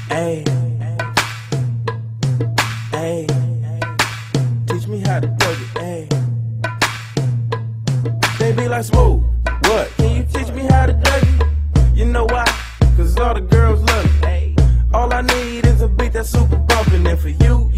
Ayy, ayy, teach me how to Dougie it, ayy. They be like, Smooth, what? Can you teach me how to Dougie it? You know why? Cause all the girls love it, ayy. All I need is a beat that's super bumpin', and for you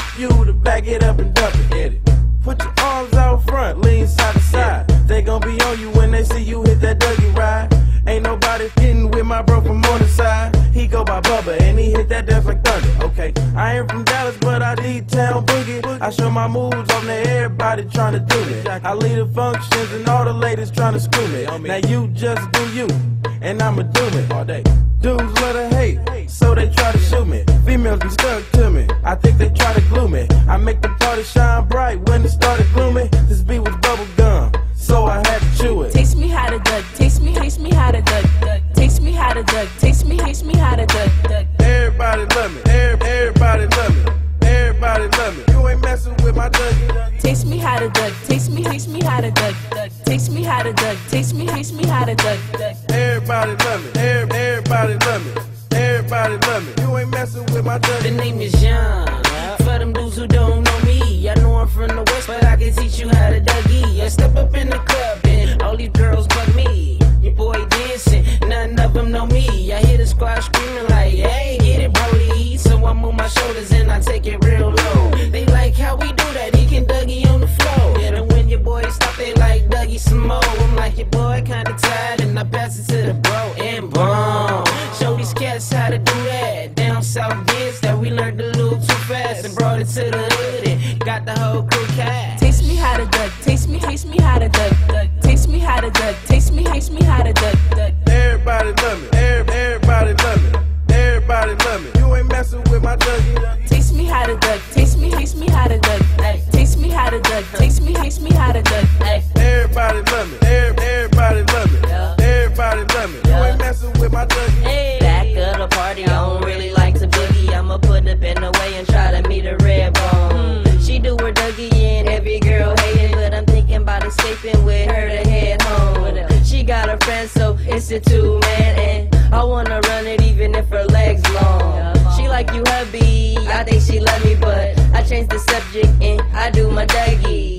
to back it up and dump it, hit it. Put your arms out front, lean side to side. They gon' be on you when they see you hit that Dougie ride. Ain't nobody getting with my bro from on the side. He go by Bubba and he hit that death like thunder. Okay, I ain't from Dallas, but I D-town boogie. I show my moves on to everybody trying to do me. I lead the functions and all the ladies trying to screw me. Now you just do you, and I'ma do me all day. Dudes love to hate, so they try to shoot me. Females be stuck to me, I think they try to glue me. I make the party shine bright when it started gloomy. This beat was bubble gum, so I had to chew it. Taste me how to duck, taste me how to duck, taste me how to duck, taste me how to duck. Everybody love me, everybody love me, everybody love me. You ain't messing with my Dougie. Taste me how to duck, taste me how to duck, taste me how to duck, taste me how to duck. Everybody love me, everybody love me, everybody love me. You ain't messing with my Dougie. The name is John. For them dudes who don't know me, I know I'm from the West, but I can teach you how to Dougie. I step up in the club and all these girls bug me. Your boy dancing, none of them know me. I hear the squad screaming like, hey, get it, Brody. So I move my shoulders and I take it real low. They like how we do that, he can Dougie on the floor. And when your boy stop, they like Dougie some more. I'm like, your boy kinda tired, and I pass it to the bro and boom. Show these cats how to do that. Down south kids that we learned a little too fast and brought it to the hood and got the whole crew cat. Taste me how to duck, taste me how to duck, taste me how to duck, taste me how to duck. Everybody love me, everybody love me, everybody love me. You ain't messing with my Dougie. Taste me how to duck, taste me how to duck, taste me how to duck, taste me how to duck. Everybody love me, everybody love me, everybody love me. You ain't messing with my Dougie. Back of the party, I don't really like to boogie. I'ma put up in the way and try to meet a red bone. She do her Dougie and every girl hating, but I'm thinking about escaping with her to head home. She got a friend, so it's a two-man, and I wanna run it even if her legs long. She like you hubby, I think she love me, but I changed the subject and I do my Dougie.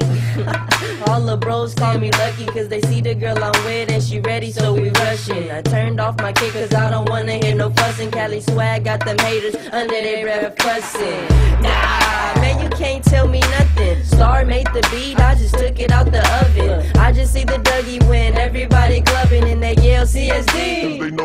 All the bros call me lucky cause they see the girl I'm with and she ready, so we rushing. I turned off my kick cause I don't wanna hear no fussing. Cali swag got them haters under their breath fussing. Nah, man, you can't tell me nothing. Star made the beat, I just took it out the oven. I just see the Dougie when everybody clubbing and they yell CSD.